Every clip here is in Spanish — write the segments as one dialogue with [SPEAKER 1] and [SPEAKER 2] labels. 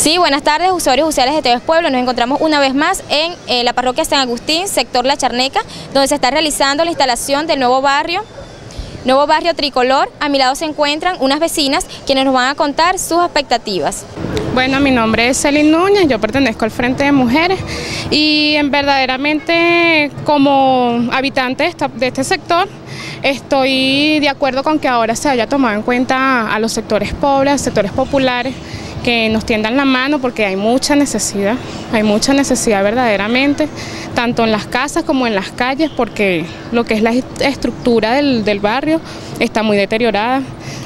[SPEAKER 1] Sí, buenas tardes, usuarios y usuarias de TV Pueblo. Nos encontramos una vez más en la parroquia San Agustín, sector La Charneca, donde se está realizando la instalación del nuevo barrio tricolor. A mi lado se encuentran unas vecinas quienes nos van a contar sus expectativas.
[SPEAKER 2] Bueno, mi nombre es Celín Núñez, yo pertenezco al Frente de Mujeres y verdaderamente como habitante de este sector estoy de acuerdo con que ahora se haya tomado en cuenta a los sectores pobres, sectores populares, que nos tiendan la mano porque hay mucha necesidad verdaderamente, tanto en las casas como en las calles, porque lo que es la estructura del barrio está muy deteriorada.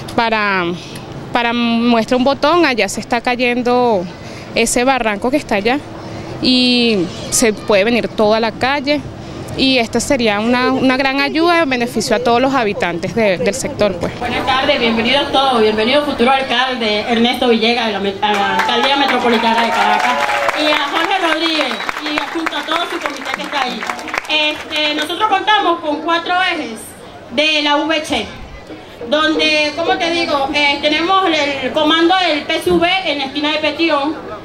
[SPEAKER 2] Para muestra un botón, allá se está cayendo ese barranco que está allá y se puede venir toda la calle y esta sería una gran ayuda en beneficio a todos los habitantes del sector. Pues.
[SPEAKER 3] Buenas tardes, bienvenidos todos, bienvenido futuro alcalde Ernesto Villegas de la Alcaldía Metropolitana de Caracas y a Jorge Rodríguez y junto a todo su comité que está ahí. Nosotros contamos con 4 ejes de la VC, donde, como te digo, tenemos el comando del PSV en la esquina de Petión,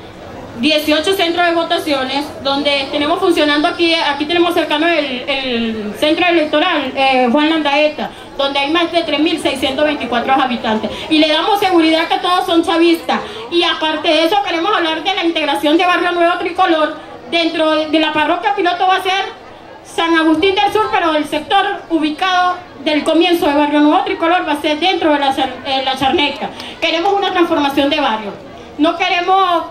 [SPEAKER 3] 18 centros de votaciones, donde tenemos funcionando aquí tenemos cercano el centro electoral, Juan Landaeta, donde hay más de 3.624 habitantes. Y le damos seguridad que todos son chavistas. Y aparte de eso, queremos hablar de la integración de Barrio Nuevo Tricolor. Dentro de la parroquia piloto va a ser San Agustín del Sur, pero el sector ubicado del comienzo de Barrio Nuevo Tricolor va a ser dentro de la Charneca. Queremos una transformación de barrio. No queremos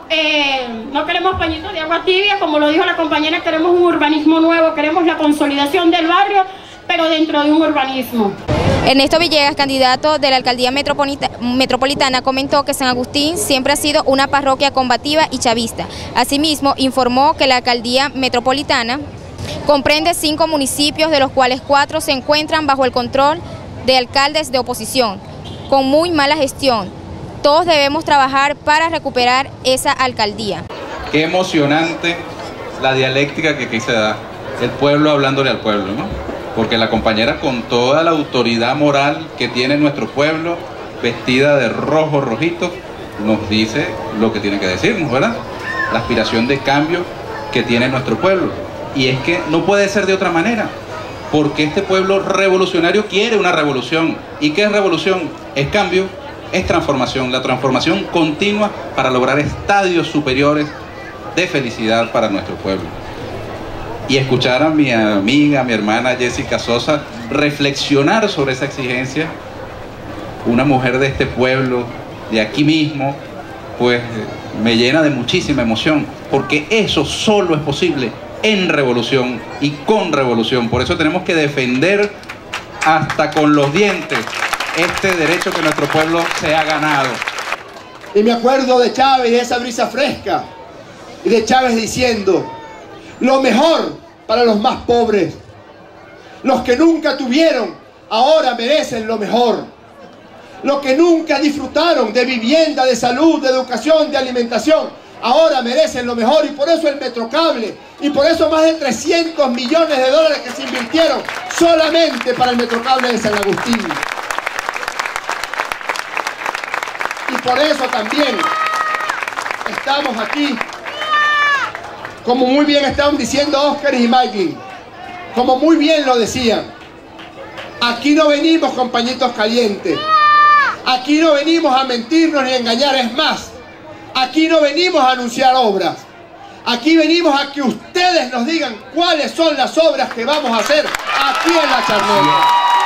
[SPEAKER 3] pañitos de agua tibia, como lo dijo la compañera, queremos un urbanismo nuevo, queremos la consolidación del barrio, pero dentro de un urbanismo.
[SPEAKER 1] Ernesto Villegas, candidato de la Alcaldía Metropolitana, comentó que San Agustín siempre ha sido una parroquia combativa y chavista. Asimismo, informó que la Alcaldía Metropolitana comprende 5 municipios, de los cuales 4 se encuentran bajo el control de alcaldes de oposición, con muy mala gestión. Todos debemos trabajar para recuperar esa alcaldía.
[SPEAKER 4] Qué emocionante la dialéctica que aquí se da, el pueblo hablándole al pueblo, ¿no? Porque la compañera, con toda la autoridad moral que tiene nuestro pueblo, vestida de rojo, rojito, nos dice lo que tiene que decirnos, ¿verdad? La aspiración de cambio que tiene nuestro pueblo. Y es que no puede ser de otra manera, porque este pueblo revolucionario quiere una revolución. ¿Y qué es revolución? Es cambio. Es transformación, la transformación continua para lograr estadios superiores de felicidad para nuestro pueblo. Y escuchar a mi amiga, mi hermana Jessica Sosa reflexionar sobre esa exigencia, una mujer de este pueblo, de aquí mismo, pues me llena de muchísima emoción, porque eso solo es posible en revolución y con revolución. Por eso tenemos que defender hasta con los dientes este derecho que nuestro pueblo se ha ganado.
[SPEAKER 5] Y me acuerdo de Chávez y de esa brisa fresca, y de Chávez diciendo: lo mejor para los más pobres, los que nunca tuvieron, ahora merecen lo mejor. Los que nunca disfrutaron de vivienda, de salud, de educación, de alimentación, ahora merecen lo mejor. Y por eso el Metrocable, y por eso más de 300 millones de dólares que se invirtieron solamente para el Metrocable de San Agustín. Y por eso también estamos aquí, como muy bien estaban diciendo Óscar y Michael, como muy bien lo decían. Aquí no venimos con pañitos calientes, aquí no venimos a mentirnos ni a engañar. Es más, aquí no venimos a anunciar obras, aquí venimos a que ustedes nos digan cuáles son las obras que vamos a hacer aquí en La Charneca.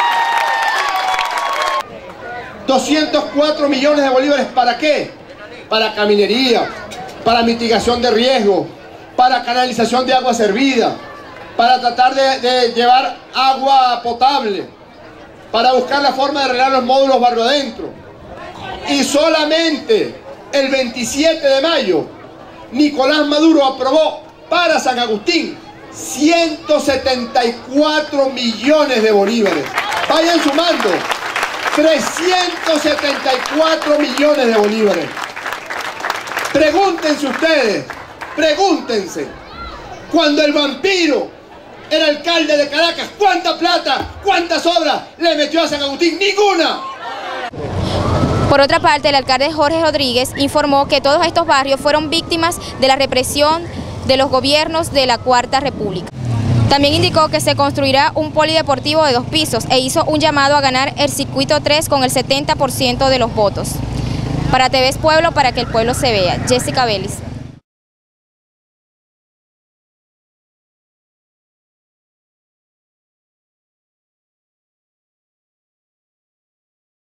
[SPEAKER 5] 204 millones de bolívares, ¿para qué? Para caminería, para mitigación de riesgo, para canalización de agua servida, para tratar de llevar agua potable, para buscar la forma de arreglar los módulos barrio adentro. Y solamente el 27 de mayo, Nicolás Maduro aprobó para San Agustín 174 millones de bolívares. Vayan sumando. 374 millones de bolívares. Pregúntense ustedes, pregúntense, cuando el vampiro era alcalde de Caracas, ¿cuánta plata, cuántas obras le metió a San Agustín? ¡Ninguna!
[SPEAKER 1] Por otra parte, el alcalde Jorge Rodríguez informó que todos estos barrios fueron víctimas de la represión de los gobiernos de la Cuarta República. También indicó que se construirá un polideportivo de 2 pisos e hizo un llamado a ganar el circuito 3 con el 70% de los votos. Para TV's Pueblo, para que el pueblo se vea. Jessica Vélez.